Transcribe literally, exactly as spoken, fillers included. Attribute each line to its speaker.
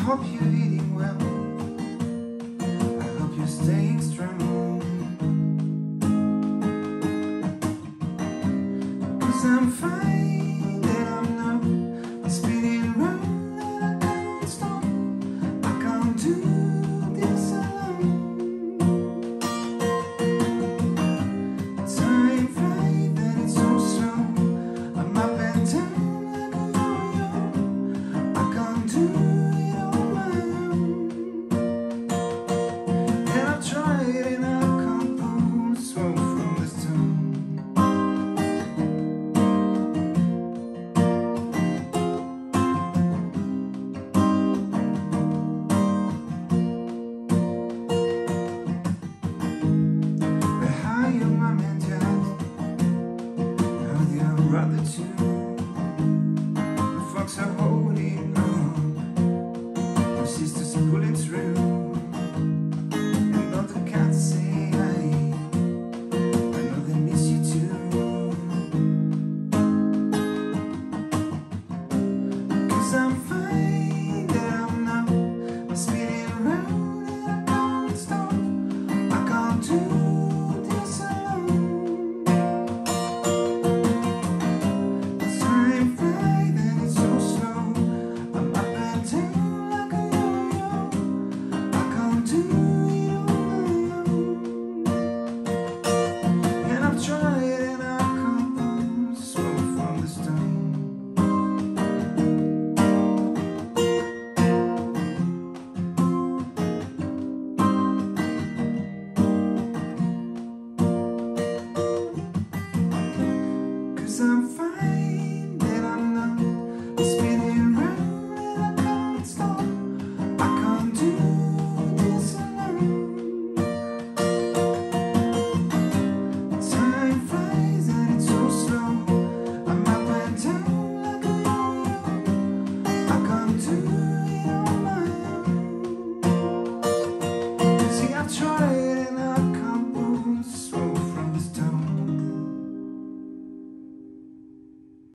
Speaker 1: hope you're eating well. I hope you're staying strong. 'Cause I'm fine and I'm not. I'm spinning round and I can't stop. I can't do this alone. Time flies and it's so slow. I'm up and down like a yo-yo. I can't do it on my own. And I've tried and I can't pull smoke from the stone. But hi, your mom and dad, how they are rather too. The fox are holding on, your sister's pulling through. And all the cats say hi, I know they miss you too. 'Cause I'm fine and I'm not. I'm spinning around and I can't stop. I can't do this alone. Time flies and it's so slow. I'm up and down like a yo-yo. I can't do it on my own. And I've tried and I can't pull smoke from the stone. 'Cause I'm fine